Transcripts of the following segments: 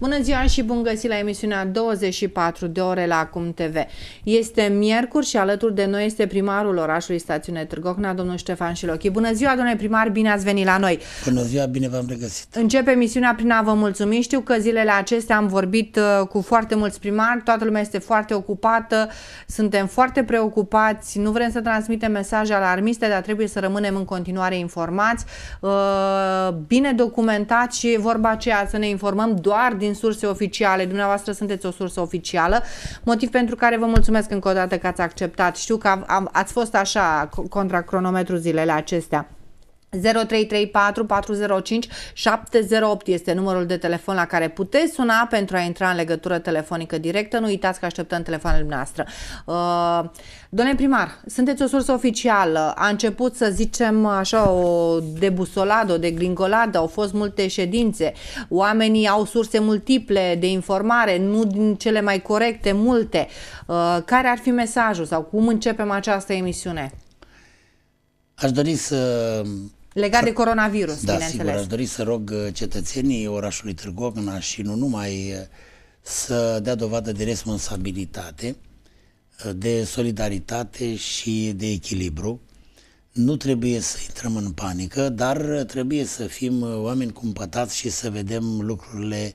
Bună ziua și bun găsit la emisiunea 24 de ore la Acum TV. Este miercuri și alături de noi este primarul orașului Stațiune Târgu Ocna, domnul Ștefan Șilochi. Bună ziua, domnule primar, bine ați venit la noi. Bună ziua, bine v-am regăsit. Începe emisiunea prin a vă mulțumi. Știu că zilele acestea am vorbit cu foarte mulți primari, toată lumea este foarte ocupată, suntem foarte preocupați, nu vrem să transmitem mesaje alarmiste, dar trebuie să rămânem în continuare informați, bine documentați și vorba aceea să ne informăm doar din surse oficiale. Dumneavoastră sunteți o sursă oficială, motiv pentru care vă mulțumesc încă o dată că ați acceptat. Știu că ați fost așa contra cronometru zilele acestea. 0334 405 708 este numărul de telefon la care puteți suna pentru a intra în legătură telefonică directă. Nu uitați că așteptăm telefonul noastră. Domnule primar, sunteți o sursă oficială. A început, să zicem așa, o debusoladă, o degringoladă, au fost multe ședințe. Oamenii au surse multiple de informare, nu din cele mai corecte, multe. Care ar fi mesajul sau cum începem această emisiune? Aș dori să... Legat de coronavirus, da, bineînțeles. sigur, aș dori să rog cetățenii orașului Târgu Ocna și nu numai să dea dovadă de responsabilitate, de solidaritate și de echilibru. Nu trebuie să intrăm în panică, dar trebuie să fim oameni cumpătați și să vedem lucrurile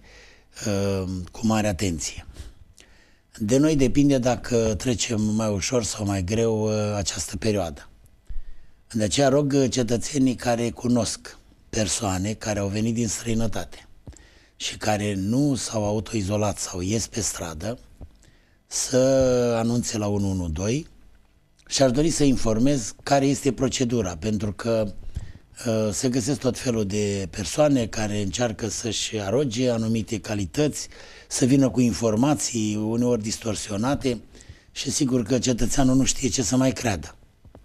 cu mare atenție. De noi depinde dacă trecem mai ușor sau mai greu această perioadă. De aceea rog cetățenii care cunosc persoane care au venit din străinătate și care nu s-au autoizolat sau ies pe stradă să anunțe la 112 și aș dori să informez care este procedura, pentru că se găsesc tot felul de persoane care încearcă să-și aroge anumite calități, să vină cu informații uneori distorsionate și sigur că cetățeanul nu știe ce să mai creadă.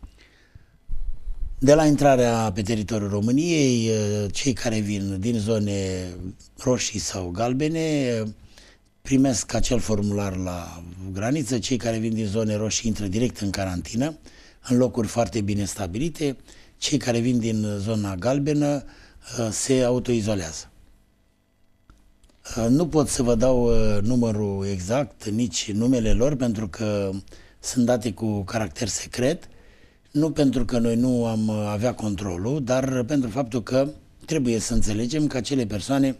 De la intrarea pe teritoriul României, cei care vin din zone roșii sau galbene primesc acel formular la graniță, cei care vin din zone roșii intră direct în carantină, în locuri foarte bine stabilite, cei care vin din zona galbenă se autoizolează. Nu pot să vă dau numărul exact, nici numele lor, pentru că sunt date cu caracter secret, nu pentru că noi nu am avea controlul, dar pentru faptul că trebuie să înțelegem că acele persoane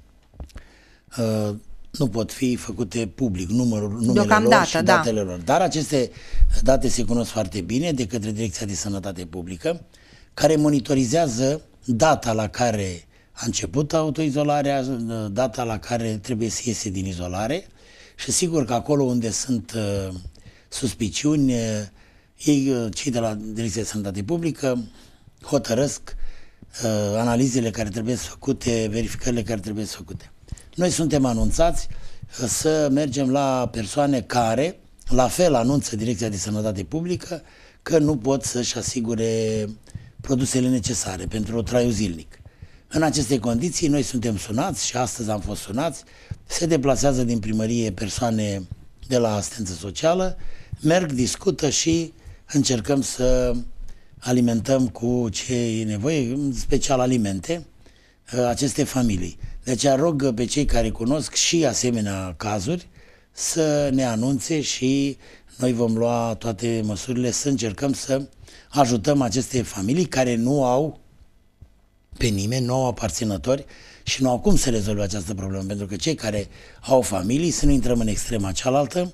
nu pot fi făcute public, numele lor și datele lor. Dar aceste date se cunosc foarte bine de către Direcția de Sănătate Publică, care monitorizează data la care a început autoizolarea, data la care trebuie să iese din izolare și sigur că acolo unde sunt suspiciuni, ei, cei de la Direcția de Sănătate Publică, hotărăsc analizele care trebuie făcute, verificările care trebuie făcute. Noi suntem anunțați să mergem la persoane care, la fel anunță Direcția de Sănătate Publică, că nu pot să-și asigure produsele necesare pentru traiul zilnic. În aceste condiții, noi suntem sunați și astăzi am fost sunați, se deplasează din primărie persoane de la asistență socială, merg, discută și încercăm să alimentăm cu ce e nevoie, în special alimente, aceste familii. De aceea rog pe cei care cunosc și asemenea cazuri să ne anunțe și noi vom lua toate măsurile să încercăm să ajutăm aceste familii care nu au pe nimeni, nu au aparținători și nu au cum să rezolve această problemă, pentru că cei care au familii, să nu intrăm în extrema cealaltă,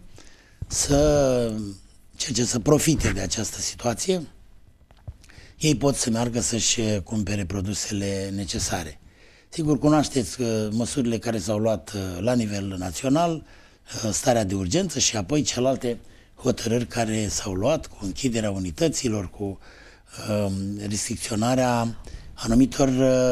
să profite de această situație, ei pot să meargă să-și cumpere produsele necesare. Sigur, cunoașteți măsurile care s-au luat la nivel național, starea de urgență și apoi celelalte hotărâri care s-au luat cu închiderea unităților, cu restricționarea anumitor,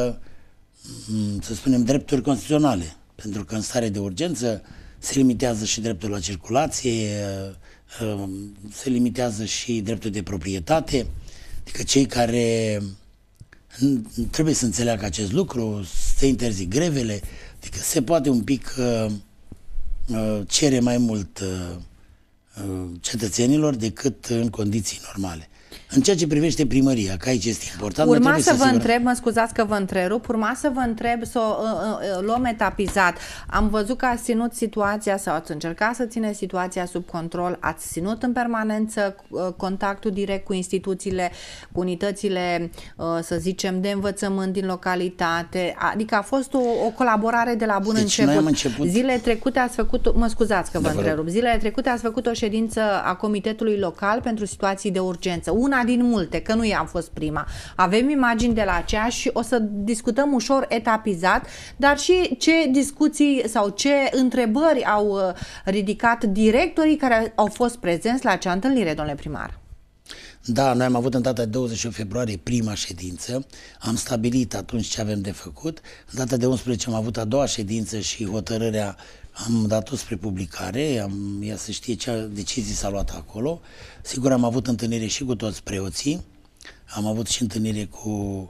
să spunem, drepturi constituționale. Pentru că în stare de urgență se limitează și dreptul la circulație, se limitează și dreptul de proprietate, adică cei care trebuie să înțeleagă acest lucru, se interzic grevele, adică se poate un pic cere mai mult cetățenilor decât în condiții normale. În ceea ce privește primăria, că aici este important... Urma să vă întreb, mă scuzați că vă întrerup, urma să vă întreb, să o luăm etapizat. Am văzut că ați ținut situația sau ați încercat să țineți situația sub control, ați ținut în permanență contactul direct cu instituțiile, cu unitățile, să zicem, de învățământ din localitate, adică a fost o colaborare de la bun început. Zilele trecute ați făcut, mă scuzați că vă întrerup, zilele trecute ați făcut o ședință a Comitetului Local pentru situații de urgență. Una din multe, că nu i-am fost prima. Avem imagini de la aceea și o să discutăm ușor etapizat, dar și ce discuții sau ce întrebări au ridicat directorii care au fost prezenți la acea întâlnire, domnule primar. Da, noi am avut în data de 28 februarie prima ședință, am stabilit atunci ce avem de făcut, în data de 11 am avut a doua ședință și hotărârea am dat-o spre publicare, ea să știe ce decizii s-a luat acolo. Sigur, am avut întâlnire și cu toți preoții, am avut și întâlnire cu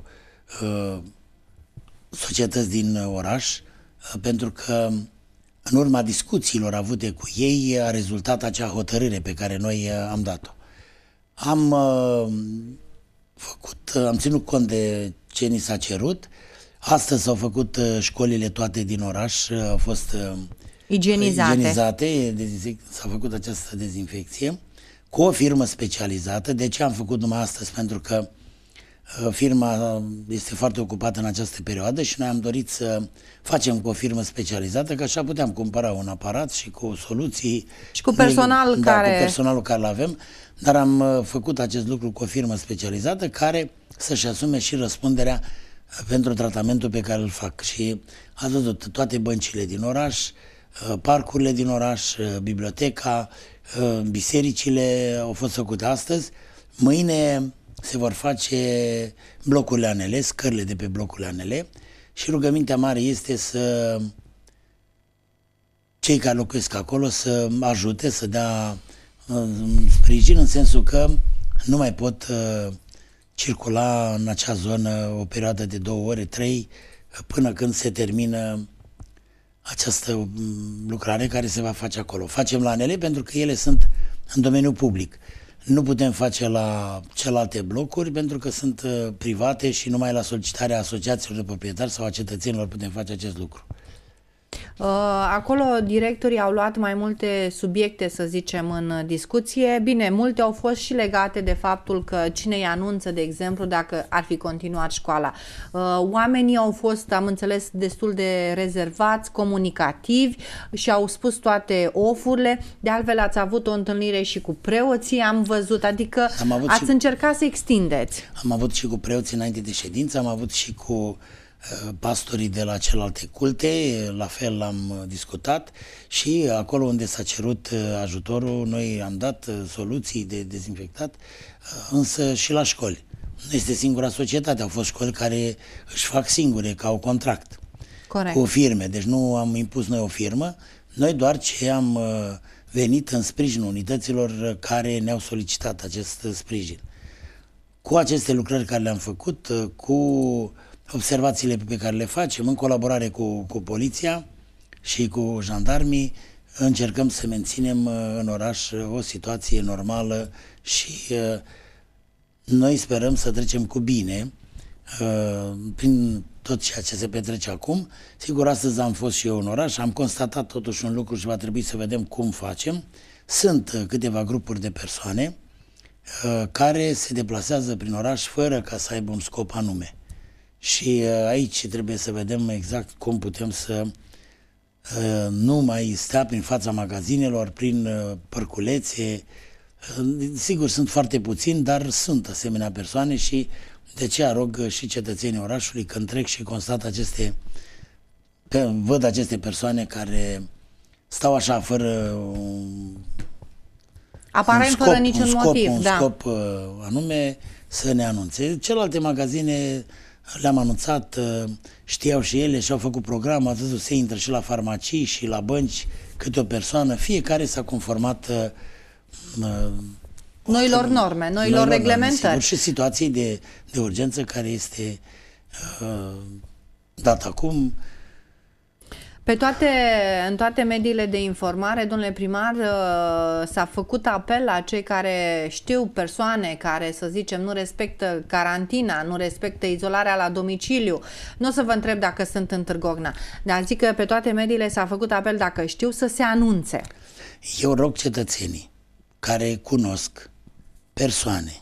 societăți din oraș, pentru că în urma discuțiilor avute cu ei a rezultat acea hotărâre pe care noi am dat-o. Am ținut cont de ce ni s-a cerut. Astăzi s-au făcut școlile toate din oraș, au fost igienizate, s-a făcut această dezinfecție cu o firmă specializată. De ce am făcut numai astăzi? Pentru că firma este foarte ocupată în această perioadă și noi am dorit să facem cu o firmă specializată, că așa puteam cumpăra un aparat și cu soluții și cu personal cu personalul care îl avem, dar am făcut acest lucru cu o firmă specializată care să-și asume și răspunderea pentru tratamentul pe care îl fac. Și ați văzut toate băncile din oraș, parcurile din oraș, biblioteca, bisericile au fost făcute astăzi. Mâine se vor face blocurile ANL, scările de pe blocurile ANL și rugămintea mare este să cei care locuiesc acolo să ajute, să dea sprijin, în sensul că nu mai pot circula în acea zonă o perioadă de 2 ore, 3, până când se termină această lucrare care se va face acolo. Facem la ANL pentru că ele sunt în domeniul public. Nu putem face la celelalte blocuri pentru că sunt private și numai la solicitarea asociațiilor de proprietari sau a cetățenilor putem face acest lucru. Acolo directorii au luat mai multe subiecte, să zicem, în discuție. Bine, multe au fost și legate de faptul că cine îi anunță, de exemplu, dacă ar fi continuat școala. Oamenii au fost, am înțeles, destul de rezervați, comunicativi și au spus toate ofurile. De altfel, ați avut o întâlnire și cu preoții, am văzut, adică ați încercat să extindeți. Am avut și cu preoții înainte de ședință, am avut și cu pastorii de la celelalte culte, la fel am discutat și acolo unde s-a cerut ajutorul, noi am dat soluții de dezinfectat, însă și la școli. Nu este singura societate, au fost școli care își fac singure, ca au contract. Corect. Cu firme, deci nu am impus noi o firmă, noi doar ce am venit în sprijinul unităților care ne-au solicitat acest sprijin. Cu aceste lucrări care le-am făcut, cu observațiile pe care le facem, în colaborare cu poliția și cu jandarmii, încercăm să menținem în oraș o situație normală și noi sperăm să trecem cu bine prin tot ceea ce se petrece acum. Sigur, astăzi am fost și eu în oraș, am constatat totuși un lucru și va trebui să vedem cum facem. Sunt câteva grupuri de persoane care se deplasează prin oraș fără ca să aibă un scop anume. Și aici trebuie să vedem exact cum putem să nu mai stea prin fața magazinelor, prin părculețe. Sigur, sunt foarte puțini, dar sunt asemenea persoane și de aceea rog și cetățenii orașului când trec și constat văd aceste persoane care stau așa fără aparent fără niciun motiv, un scop anume, să ne anunțe. Celelalte magazine le-am anunțat, știau și ele și au făcut program, ați văzut, se intră și la farmacii și la bănci câte o persoană, fiecare s-a conformat noilor norme, noilor reglementări. Sigur, și situației de urgență care este dată acum. În toate mediile de informare, domnule primar, s-a făcut apel la cei care știu persoane care, să zicem, nu respectă carantina, nu respectă izolarea la domiciliu. Nu o să vă întreb dacă sunt în Târgovna, dar zic că pe toate mediile s-a făcut apel, dacă știu, să se anunțe. Eu rog cetățenii care cunosc persoane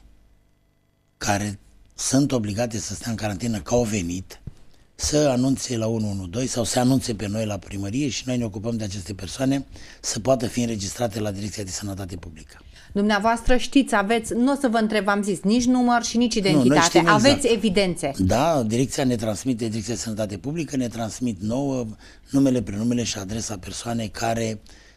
care sunt obligate să stea în carantină că au venit, să anunțe la 112 sau să anunțe pe noi la primărie și noi ne ocupăm de aceste persoane să poată fi înregistrate la Direcția de Sănătate Publică. Dumneavoastră știți, aveți, nu o să vă întreb, am zis, nici număr și nici identitate, exact. Aveți evidențe. Da, Direcția de Sănătate Publică ne transmit nouă numele, prenumele și adresa persoanei care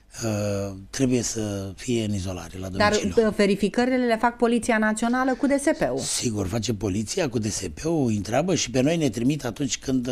trebuie să fie în izolare la domiciliu. Dar verificările le fac Poliția Națională cu DSP-ul. Sigur, face poliția cu DSP-ul, îi întreabă și pe noi ne trimit atunci când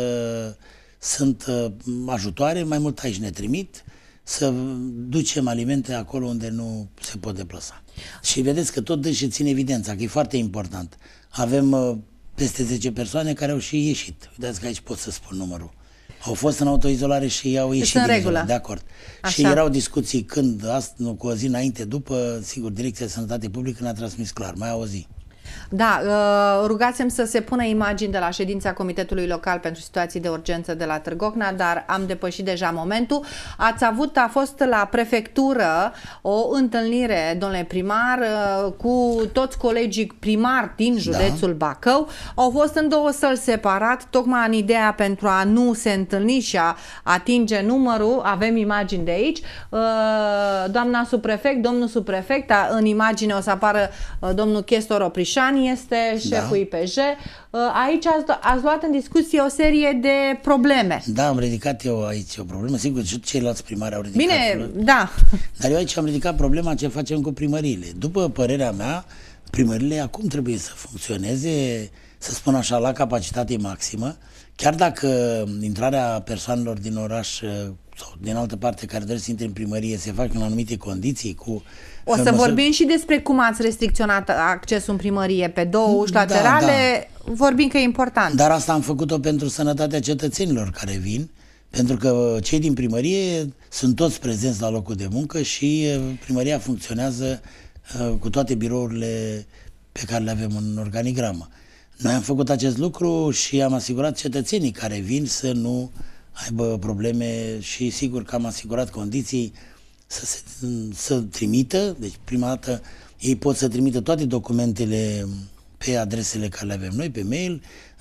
sunt ajutoare, mai mult aici ne trimit să ducem alimente acolo unde nu se pot deplasa. Și vedeți că tot și ține evidența, că e foarte important. Avem peste 10 persoane care au și ieșit. Uitați că aici pot să spun numărul. Au fost în autoizolare și au ieșit din regulă. De acord. Așa. Și erau discuții când, cu o zi înainte, după, sigur, Direcția de Sănătate Publică ne-a transmis clar, mai o zi. Da, rugați-mi să se pună imagini de la ședința Comitetului Local pentru Situații de Urgență de la Târgovna, dar am depășit deja momentul. A fost la prefectură o întâlnire, domnule primar, cu toți colegii primari din județul Bacău. Au fost în două săli separat, tocmai în ideea pentru a nu se întâlni și a atinge numărul. Avem imagini de aici. Doamna subprefect, domnul subprefect, în imagine o să apară domnul Chestor Oprișan, este șeful IPJ. Aici ați luat în discuție o serie de probleme. Da, am ridicat eu aici o problemă. Sigur, și ceilalți primari au ridicat. Bine, da. Dar eu aici am ridicat problema ce facem cu primăriile. După părerea mea, primăriile acum trebuie să funcționeze, să spun așa, la capacitate maximă. Chiar dacă intrarea persoanelor din oraș sau din altă parte care doresc să intre în primărie se fac în anumite condiții cu... O să vorbim și despre cum ați restricționat accesul în primărie pe două uși laterale, vorbim că e important. Dar asta am făcut-o pentru sănătatea cetățenilor care vin, pentru că cei din primărie sunt toți prezenți la locul de muncă și primăria funcționează cu toate birourile pe care le avem în organigramă. Noi am făcut acest lucru și am asigurat cetățenii care vin să nu aibă probleme și sigur că am asigurat condiții să trimită, deci prima dată ei pot să trimită toate documentele pe adresele care le avem noi, pe mail,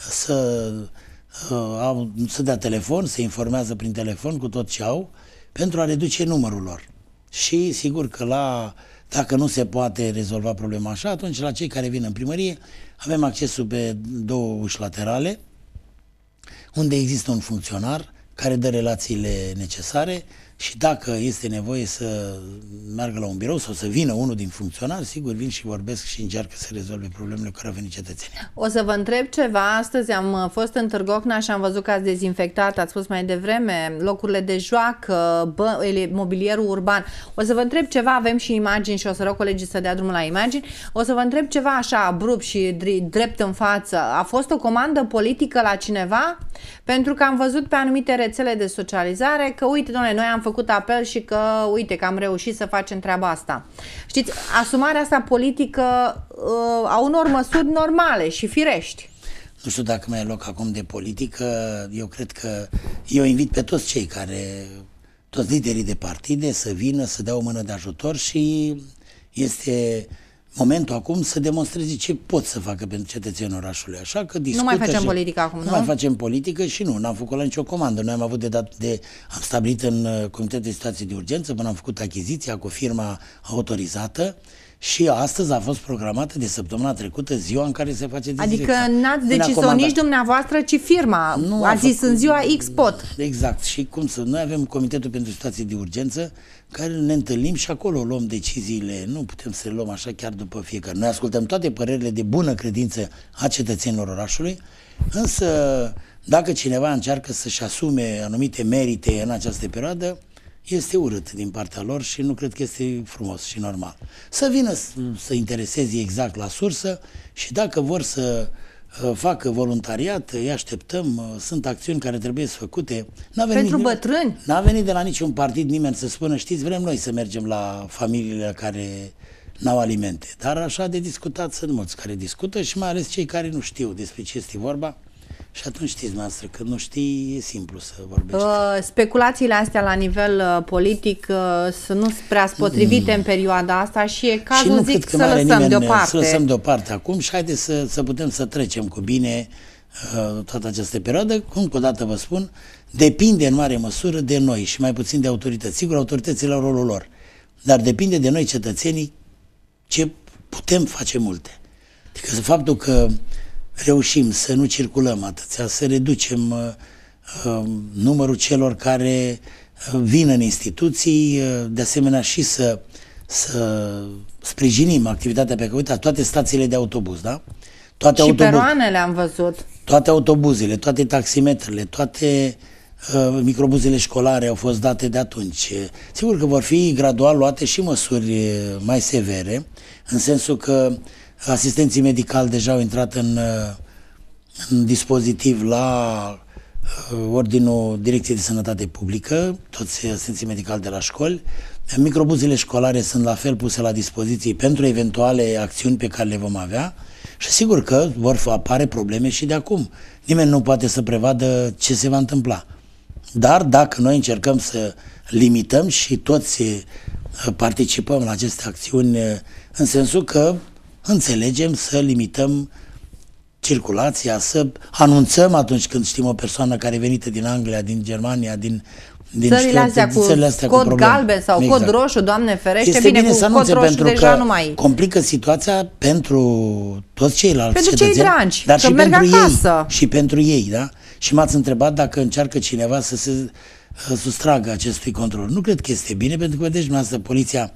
să dea telefon, să informează prin telefon cu tot ce au, pentru a reduce numărul lor. Și sigur că dacă nu se poate rezolva problema așa, atunci la cei care vin în primărie avem accesul pe două uși laterale, unde există un funcționar care dă relațiile necesare și dacă este nevoie să meargă la un birou sau să vină unul din funcționari, sigur vin și vorbesc și încearcă să rezolve problemele cu care au venit cetățenii. O să vă întreb ceva. Astăzi am fost în Târgovna și am văzut că ați dezinfectat, ați spus mai devreme, locurile de joacă, mobilierul urban. O să vă întreb ceva, avem și imagini și o să rog colegii să dea drumul la imagini. O să vă întreb ceva așa abrupt și drept în față. A fost o comandă politică la cineva? Pentru că am văzut pe anumite rețele de socializare că, uite, doamne, noi am făcut apel și că, uite, că am reușit să facem treaba asta. Știți, asumarea asta politică a unor măsuri normale și firești. Nu știu dacă mai e loc acum de politică. Eu cred că eu invit pe toți toți liderii de partide să vină, să dea o mână de ajutor și este momentul acum să demonstreze ce pot să facă pentru cetățenii orașului. Așa că nu mai facem politică acum, nu? Nu mai facem politică și n-am făcut la nicio comandă. Noi am avut am stabilit în Comitetul de Situații de Urgență până am făcut achiziția cu firma autorizată și astăzi a fost programată de săptămâna trecută ziua în care se face dezinfecția. Adică n-ați decis-o nici dumneavoastră, ci firma. Nu a zis în ziua X pot. Exact. Și noi avem Comitetul pentru Situații de Urgență care ne întâlnim și acolo luăm deciziile. Nu putem să le luăm așa chiar după fiecare. Noi ascultăm toate părerile de bună credință a cetățenilor orașului, însă dacă cineva încearcă să-și asume anumite merite în această perioadă, este urât din partea lor și nu cred că este frumos și normal. Să vină să intereseze exact la sursă și dacă vor să facă voluntariat, îi așteptăm, sunt acțiuni care trebuie să făcute. Pentru bătrâni? N-a venit de la niciun partid nimeni să spună, știți, vrem noi să mergem la familiile care n-au alimente. Dar așa de discutat sunt mulți care discută și mai ales cei care nu știu despre ce este vorba. Și atunci știți, noastră, că nu știi, e simplu să vorbești. Speculațiile astea la nivel politic sunt nu prea potrivite în perioada asta și e cazul, și zic, să lăsăm deoparte. Să lăsăm deoparte acum și haideți să putem să trecem cu bine toată această perioadă. Încă o dată vă spun, depinde în mare măsură de noi și mai puțin de autorități. Sigur, autoritățile au rolul lor, dar depinde de noi, cetățenii, ce putem face multe. Adică faptul că reușim să nu circulăm atâția, să reducem numărul celor care vin în instituții, de asemenea și să sprijinim activitatea pe care, uite, toate stațiile de autobuz, da? Și peroanele am văzut. Toate autobuzele, toate taximetrele, toate microbuzele școlare au fost date de atunci. Sigur că vor fi gradual luate și măsuri mai severe, în sensul că asistenții medicali deja au intrat în dispozitiv la Ordinul Direcției de Sănătate Publică, toți asistenții medicali de la școli. Microbuzele școlare sunt la fel puse la dispoziție pentru eventuale acțiuni pe care le vom avea și sigur că vor apare probleme și de acum. Nimeni nu poate să prevadă ce se va întâmpla. Dar dacă noi încercăm să limităm și toți participăm la aceste acțiuni în sensul că înțelegem să limităm circulația, să anunțăm atunci când știm o persoană care e venită din Anglia, din Germania, din țările astea cu cod galben sau cod roșu, Doamne ferește, este bine, cu cod roșu deja nu mai complică situația pentru toți ceilalți pentru cetățeni, cei dragi, dar că și merg pentru acasă. Ei, și pentru ei, da? Și m-ați întrebat dacă încearcă cineva să se sustragă acestui control. Nu cred că este bine, pentru că, vedeți, dumneavoastră, poliția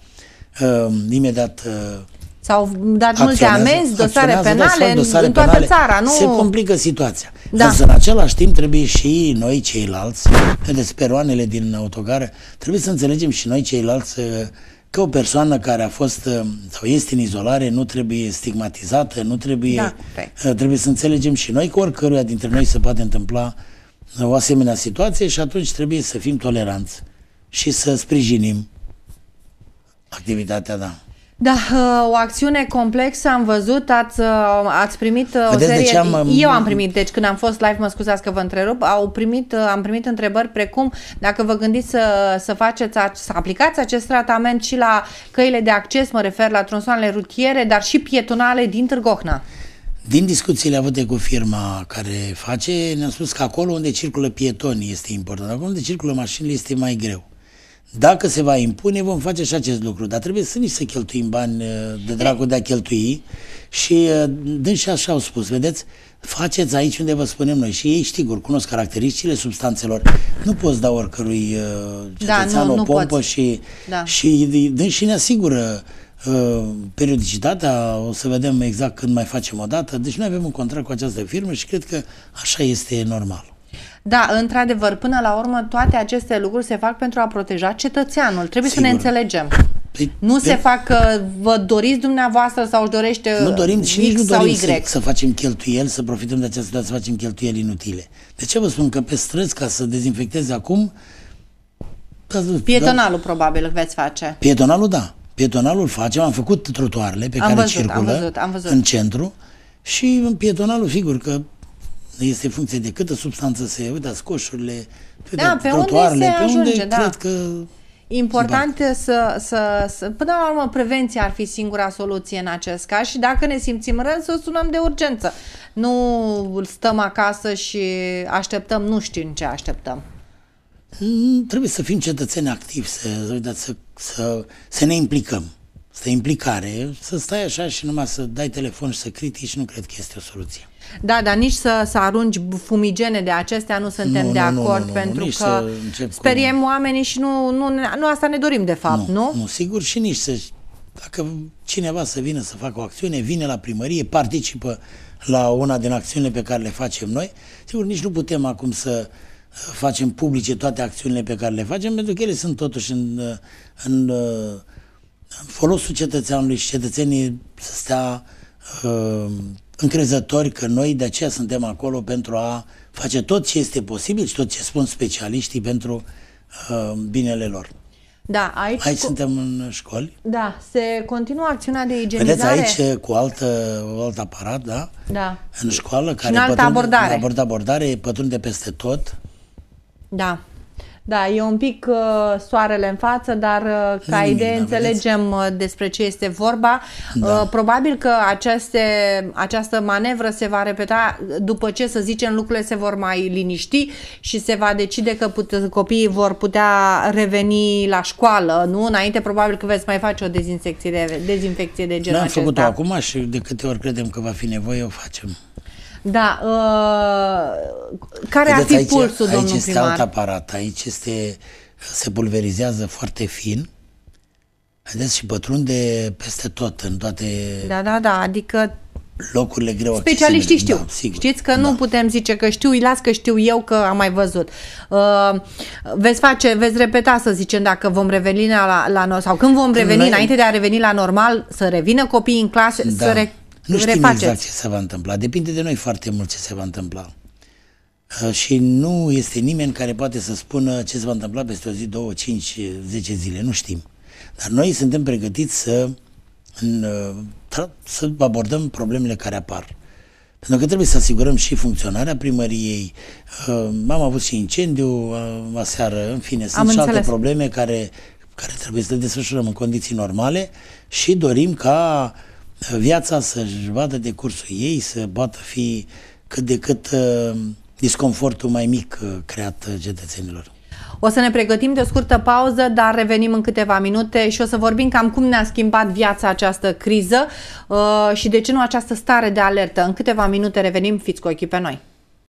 imediat s-au dat multe amenzi, dosare penale în toată țara. Nu? Se complică situația. Da. Însă, în același timp, trebuie și noi ceilalți, vedeți, peroanele din autogare, trebuie să înțelegem și noi ceilalți că o persoană care a fost sau este în izolare nu trebuie stigmatizată, nu trebuie... Da, trebuie să înțelegem și noi că oricăruia dintre noi se poate întâmpla o asemenea situație și atunci trebuie să fim toleranți și să sprijinim activitatea, da. Da, o acțiune complexă, am văzut, ați primit o serie... Eu am primit, deci când am fost live, mă scuzați că vă întrerup, am primit întrebări precum dacă vă gândiți să aplicați acest tratament și la căile de acces, mă refer la tronsoanele rutiere, dar și pietonale din Târgohna. Din discuțiile avute cu firma care face, ne-am spus că acolo unde circulă pietonii este important, acolo unde circulă mașinile este mai greu. Dacă se va impune, vom face și acest lucru, dar trebuie să nici să cheltuim bani de dragul de a cheltui și dânsi așa au spus, vedeți, faceți aici unde vă spunem noi și ei știu, cunosc caracteristicile substanțelor, nu poți da oricărui cetățean o pompă și dânsi ne asigură periodicitatea, o să vedem exact când mai facem o dată, deci noi avem un contract cu această firmă și cred că așa este normal. Da, într-adevăr, până la urmă, toate aceste lucruri se fac pentru a proteja cetățeanul. Trebuie să ne înțelegem. Nu se fac că vă doriți dumneavoastră sau își dorește nu dorim și nici X nu sau dorim Y. să facem cheltuieli, să profităm de această situație, să facem cheltuieli inutile. De ce vă spun că pe străzi, ca să dezinfecteze acum... Pietonalul probabil îl veți face. Pietonalul, da. Pietonalul facem, am făcut trotuarele pe care circulă în centru și în pietonalul, sigur că este funcție de câtă substanță se... Uitați, coșurile, trotuarele, pe unde cred că... Important până la urmă, prevenția ar fi singura soluție în acest caz și dacă ne simțim rău, să sunăm de urgență. Nu stăm acasă și așteptăm, nu știm ce așteptăm. Trebuie să fim cetățeni activi, să ne implicăm. Să implicare, să stai așa și numai să dai telefon și să critici, nu cred că este o soluție. Da, dar nici să arunci fumigene de acestea nu suntem de acord, pentru că speriem oamenii și nu asta ne dorim de fapt, nu? Nu, sigur, și nici dacă cineva să vină să facă o acțiune, vine la primărie, participă la una din acțiunile pe care le facem noi, sigur, nici nu putem acum să facem publice toate acțiunile pe care le facem, pentru că ele sunt totuși în folosul cetățeanului și cetățenii să stea încrezători că noi de aceea suntem acolo pentru a face tot ce este posibil și tot ce spun specialiștii pentru binele lor. Da, aici suntem în școli. Da, se continuă acțiunea de igienizare. Vedeți aici cu alt aparat, da? Da. În școală, care în altă abordare. Abordare pătrunde peste tot. Da. Da, e un pic soarele în față, dar ca idee înțelegem despre ce este vorba. Da. Probabil că această manevră se va repeta după ce, să zicem, lucrurile se vor mai liniști și se va decide că copiii vor putea reveni la școală, nu? Înainte probabil că veți mai face o dezinfecție de genul acesta. Am făcut-o acum și de câte ori credem că va fi nevoie, o facem. Da, care ar fi pulsul, domnul primar? Aici este alt aparat, aici se pulverizează foarte fin, vedeți, și pătrunde peste tot, în toate adică locurile greu accesibile. Specialiștii știu, sigur. Știți că nu putem zice că știu, las că știu eu că am mai văzut. Veți repeta, să zicem, dacă vom reveni la noi, sau când vom reveni, înainte de a reveni la normal, să revină copiii în clase, Nu știm exact ce se va întâmpla. Depinde de noi foarte mult ce se va întâmpla. Și nu este nimeni care poate să spună ce se va întâmpla peste o zi, 2, 5, 10 zile. Nu știm. Dar noi suntem pregătiți să abordăm problemele care apar. Pentru că trebuie să asigurăm și funcționarea primăriei. Am avut și incendiu aseară. În fine, sunt și alte probleme care trebuie să le desfășurăm în condiții normale și dorim ca viața să-și vadă decursul ei, să poată fi cât de cât disconfortul mai mic creat cetățenilor. O să ne pregătim de o scurtă pauză, dar revenim în câteva minute și o să vorbim cam cum ne-a schimbat viața această criză și de ce nu această stare de alertă. În câteva minute revenim, fiți cu ochii pe noi.